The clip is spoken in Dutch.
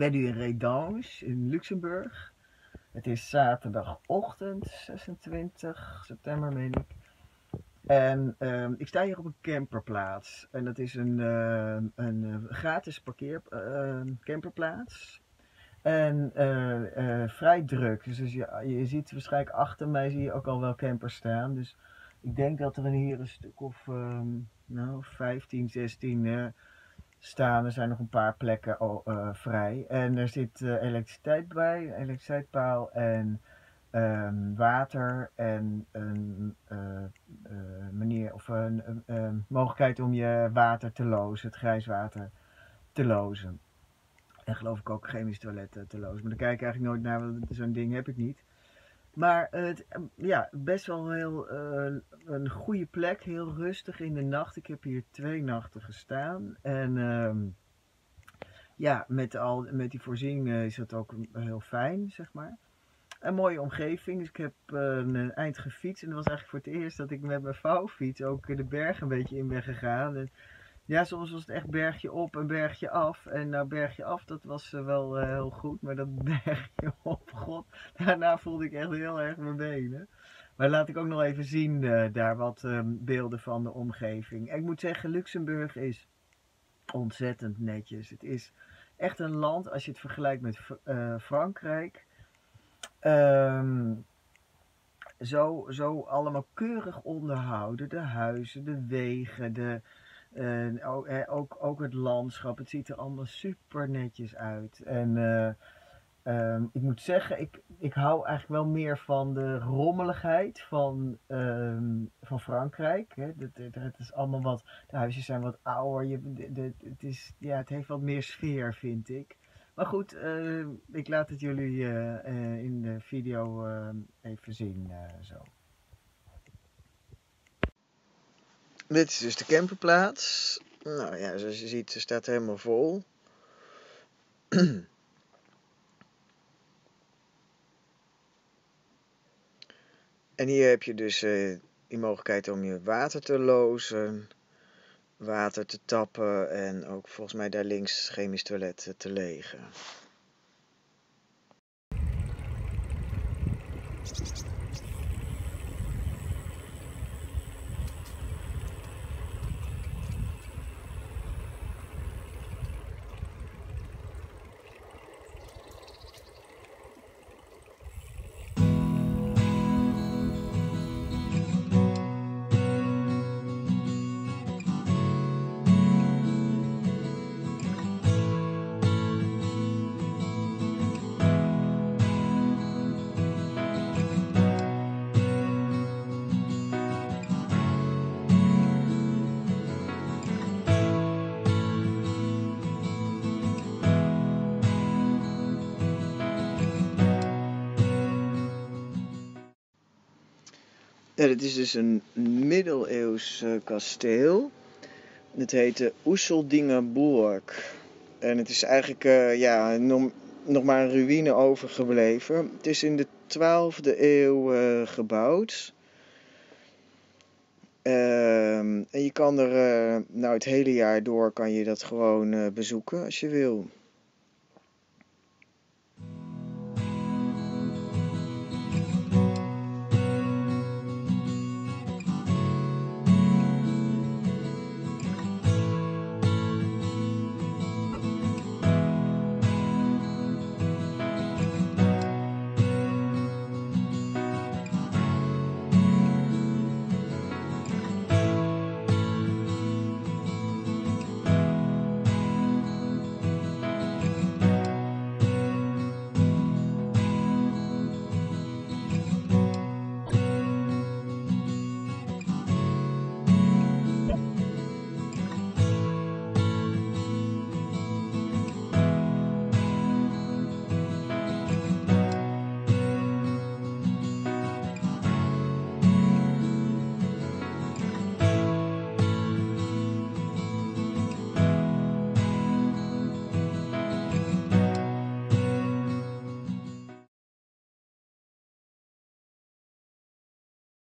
ben nu in Redange in Luxemburg. Het is zaterdagochtend, 26 september meen ik. En ik sta hier op een camperplaats. En dat is een gratis camperplaats. En vrij druk. Dus je ziet waarschijnlijk achter mij zie je ook al wel campers staan. Dus ik denk dat er hier een stuk of 15, 16 staan. Er zijn nog een paar plekken vrij. En er zit elektriciteit bij, een elektriciteitspaal en water en een manier of een mogelijkheid om je water te lozen, het grijswater te lozen. En geloof ik ook chemisch toiletten te lozen. Maar daar kijk ik eigenlijk nooit naar, want zo'n ding heb ik niet. Maar ja, best wel een goede plek, heel rustig in de nacht. Ik heb hier 2 nachten gestaan. En ja, met die voorzieningen is het ook heel fijn, zeg maar. Een mooie omgeving, dus ik heb een eind gefietst. En dat was eigenlijk voor het eerst dat ik met mijn vouwfiets ook de berg een beetje in ben gegaan. En ja, soms was het echt bergje op en bergje af. En nou, bergje af, dat was wel heel goed. Maar dat bergje op, god, daarna voelde ik echt heel erg mijn benen. Maar laat ik ook nog even zien daar wat beelden van de omgeving. En ik moet zeggen, Luxemburg is ontzettend netjes. Het is echt een land, als je het vergelijkt met Frankrijk, zo allemaal keurig onderhouden. De huizen, de wegen, ook het landschap. Het ziet er allemaal super netjes uit. En ik moet zeggen, ik hou eigenlijk wel meer van de rommeligheid van Frankrijk. Hè. Het is allemaal wat, de huisjes zijn wat ouder. Het heeft wat meer sfeer, vind ik. Maar goed, ik laat het jullie in de video even zien. Zo. Dit is dus de camperplaats. Nou ja, zoals je ziet, ze staat helemaal vol. En hier heb je dus die mogelijkheid om je water te lozen, water te tappen en ook volgens mij daar links chemisch toilet te legen. Ja, dit is dus een middeleeuws kasteel. Het heet de Oeseldingerburg. En het is eigenlijk nog maar een ruïne overgebleven. Het is in de 12e eeuw gebouwd. En je kan er het hele jaar door kan je dat gewoon bezoeken als je wil.